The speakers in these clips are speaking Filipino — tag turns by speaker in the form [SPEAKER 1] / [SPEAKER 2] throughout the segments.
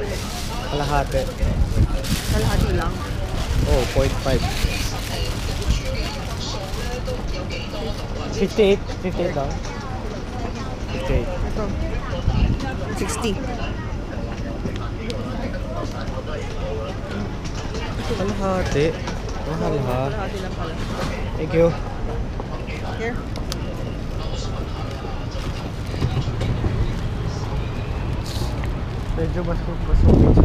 [SPEAKER 1] Kalahati.
[SPEAKER 2] Kalahati lang.
[SPEAKER 1] Oh, 0.5. 58. 58 daw. 58.
[SPEAKER 2] Ito. 60.
[SPEAKER 1] Kalahati. Mahal ha.
[SPEAKER 2] Kalahati lang pala.
[SPEAKER 1] Thank you.
[SPEAKER 2] Here.
[SPEAKER 1] Medyo masugit siya.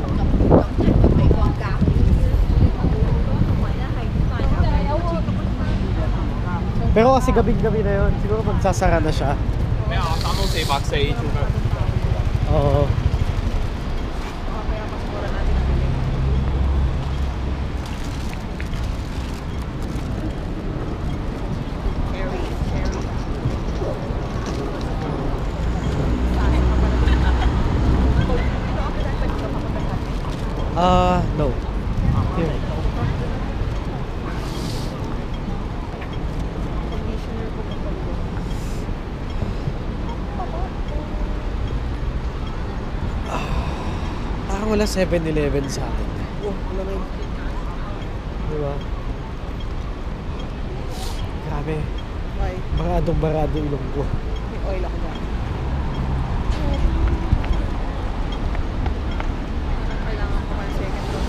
[SPEAKER 1] Pero kasi gabing-gabi na yun, siguro magsasara na siya. Oo.
[SPEAKER 2] Kaya mas mura natin ang bilhin. Cherry.
[SPEAKER 1] No. Here.
[SPEAKER 2] Conditioner ko pa pala.
[SPEAKER 1] Parang wala 7-Eleven sa atin.
[SPEAKER 2] Oh, lamig.
[SPEAKER 1] Diba? Grabe.
[SPEAKER 2] Why?
[SPEAKER 1] Baradong-barado ilong ko.
[SPEAKER 2] May oil ako dyan. Kailangan ko pa second row.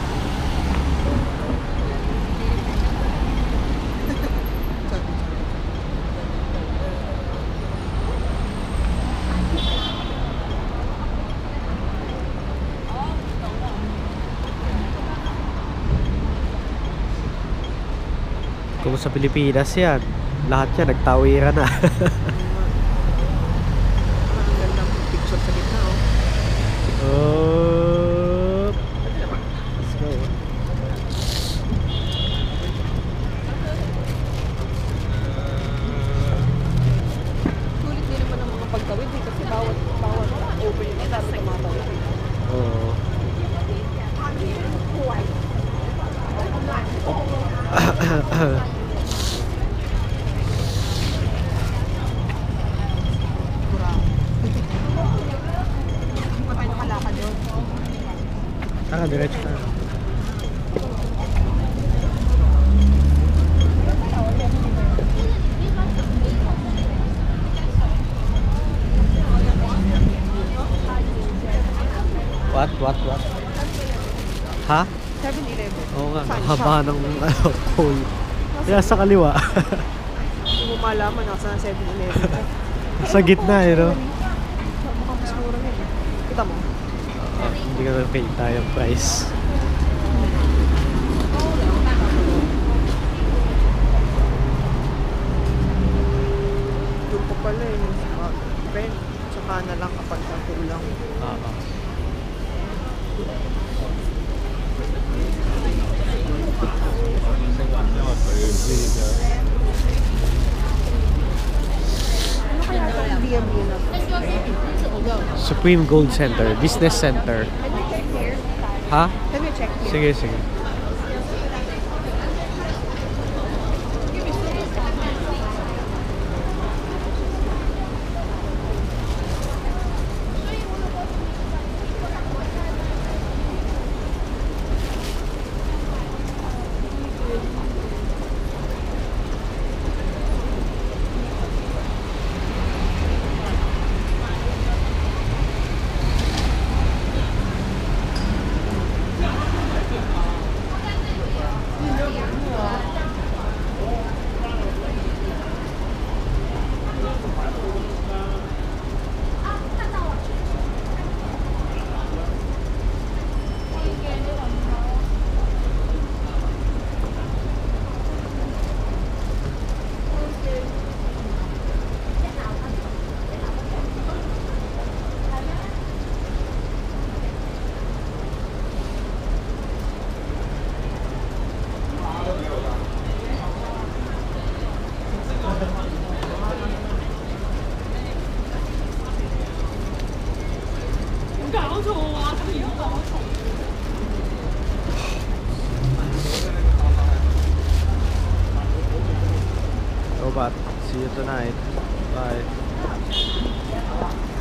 [SPEAKER 1] Kung sa Pilipinas yan, lahat yan nagtawiran na.
[SPEAKER 2] Ang gandang picture sa gitna, oh.
[SPEAKER 1] Let's go.
[SPEAKER 2] Sulit din naman ang mga pagtawid eh, kasi bawat open yung isa, tumatawid eh.
[SPEAKER 1] Oo.
[SPEAKER 2] Hindi pa tayo nakalakad yun.
[SPEAKER 1] Tara, diretso na. What? Ha?
[SPEAKER 2] 7-Eleven.
[SPEAKER 1] Oo nga,
[SPEAKER 2] Saan
[SPEAKER 1] haba
[SPEAKER 2] siya?
[SPEAKER 1] ng pole. Kaya sa kaliwa.
[SPEAKER 2] Hindi mo malaman nasa 7-Eleven ka.
[SPEAKER 1] Sa gitna eh, no?
[SPEAKER 2] Mukhang mas mura yun eh. Kita mo?
[SPEAKER 1] Hindi ka nakita yung price.
[SPEAKER 2] Doon po pala eh. Rent. Tsaka na lang kapag kulang.
[SPEAKER 1] Oo.
[SPEAKER 2] Ano kaya itong B&B na to?
[SPEAKER 1] Supreme Gold Center, Business Center.
[SPEAKER 2] Can we check here?
[SPEAKER 1] Ha?
[SPEAKER 2] Can we check here?
[SPEAKER 1] Sige, sige. Robot, see you tonight. Bye.